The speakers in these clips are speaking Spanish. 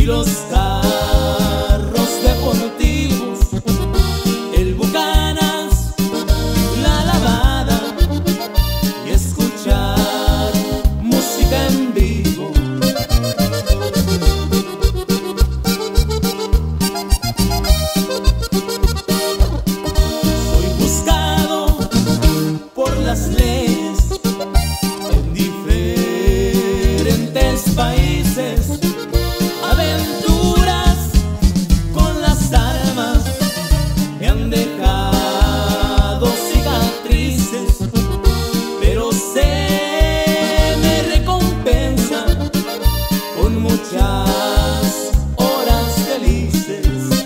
y los carros deportivos, el Bucanas, la lavada y escuchar música en vivo. Soy buscado por las leyes en diferentes países, aventuras con las armas me han dejado cicatrices, pero se me recompensa con muchas horas felices.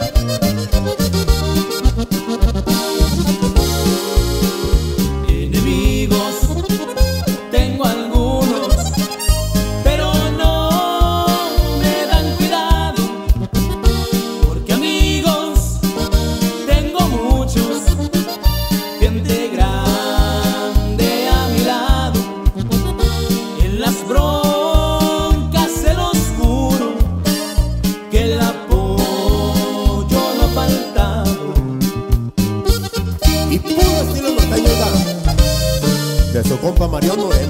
Enemigos tengo algunos, pero no me dan cuidado, porque amigos tengo muchos, gente grande a mi lado. En las broncas se los juro que el apoyo no ha faltado. Y puro estilo norteño, oiga, de su compa Mariano.